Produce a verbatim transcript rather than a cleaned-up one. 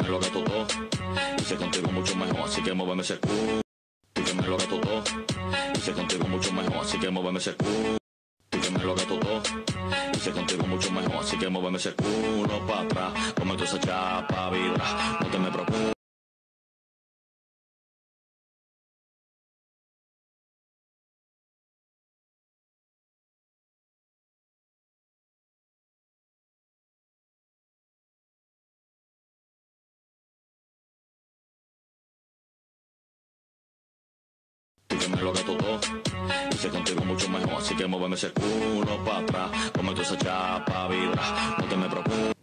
me lo gato todo. Hice contigo mucho mejor, así que muéveme ese culo. Tú que me lo gato todo. Hice contigo mucho mejor, así que muéveme ese culo. Tú que me lo gato todo. Hice contigo mucho mejor, así que muéveme ese culo pa' atrás. Como tú esa chapa vibra, no te me preocupes. Tú que me lo gato todo. Hice contigo mucho mejor, así que muéveme ese culo pa' atrás. Como tú esa chapa vibra, no te me preocupes.